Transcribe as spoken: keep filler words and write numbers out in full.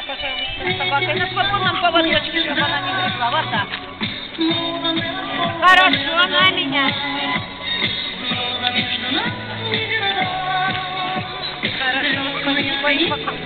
пожалуйста, с собакой на свободном поводочке, чтобы она не грызла. Вот так. Хорошо, на меня. Хорошо, спасибо.